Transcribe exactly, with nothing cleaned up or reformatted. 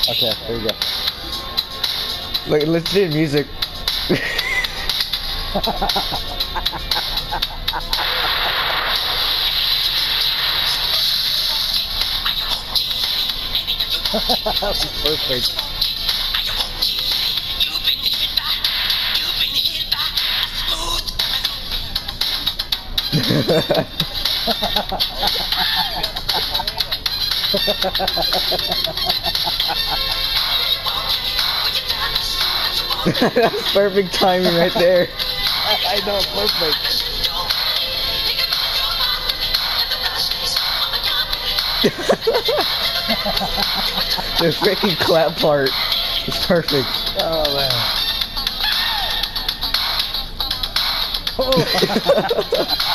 Okay, there you go. Like, let's do music. Perfect. That's perfect timing right there. I know, perfect. The freaking clap part is perfect. Oh man. Oh.